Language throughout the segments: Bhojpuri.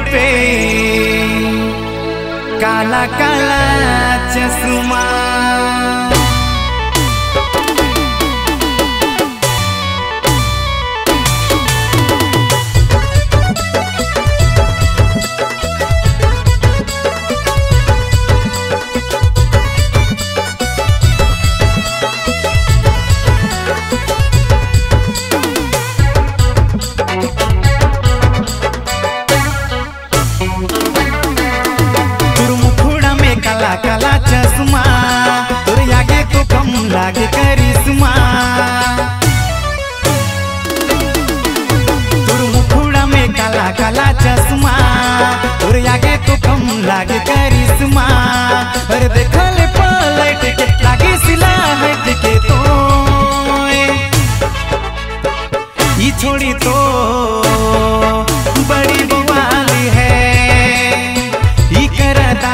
पे काला काला चश्मा। काला काला चश्मा तोर आगे तो कम लागे करिश्मा। तोर मुखड़ा में काला काला चश्मा तोर आगे तो कम लागे करिश्मा। अरे देखले पलट के लागे सिला हट के तो ये छोड़ी तो बड़ी बवाली है। ये करता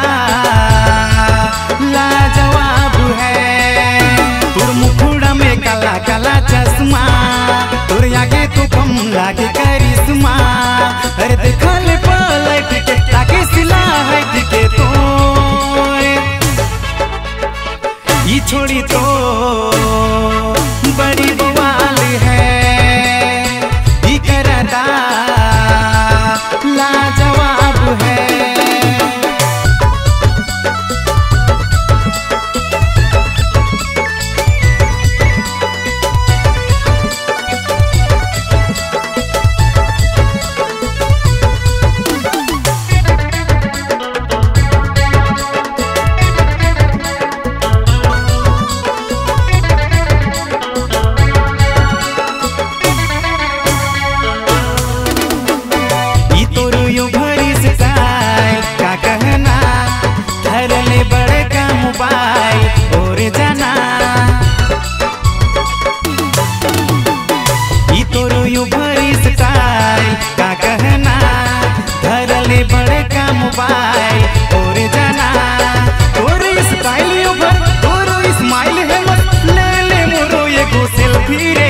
लाजवाब है। तोर मुखड़ा में काला काला चश्मा तोर आगे तो कम लागे करिश्मा। अरे देखले पलट के लागे सिला हट के तो ये छोड़ी तो बड़ी बवाल है। ये करता लाजवाब है। और जाना ई तोरो यू भरी स्टाइल का कहना धरले बड़े का मोबाइल। और जाना तोरो स्टाइल यू भर तोरो स्माइल है मत ले ले मोरो ये गो सेल्फी रे।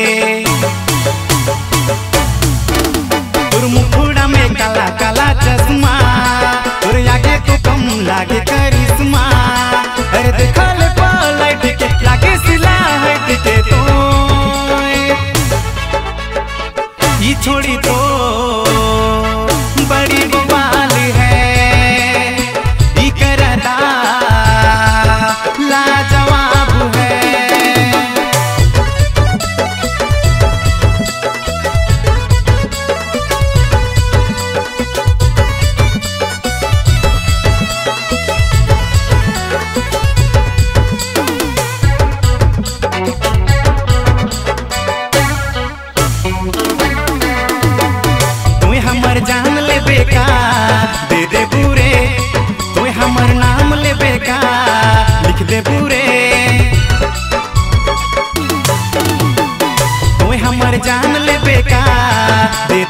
तोर मुखड़ा में काला काला चश्मा तोर आगे तो कम लागे करिश्मा। अरे देखले पलट के लागे सिला हट के तो ये छोड़ी तो बड़ी बवाल है। ये करता लाजवाब है। हमर जान ले बेका दे दे पूरे तो हमर नाम ले बेका लिख दे पूरे। तो हमर जान ले बेका दे